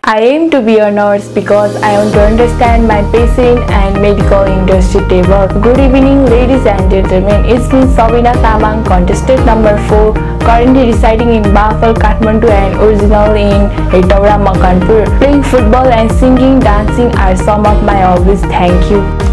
I aim to be a nurse because I want to understand my patient and medical industry table. Good evening, ladies and gentlemen. It's me, Sabina Tamang, contestant number 4, currently residing in Bafal, Kathmandu and original in Etaura, Makanpur. Playing football and singing, dancing are some of my hobbies. Thank you.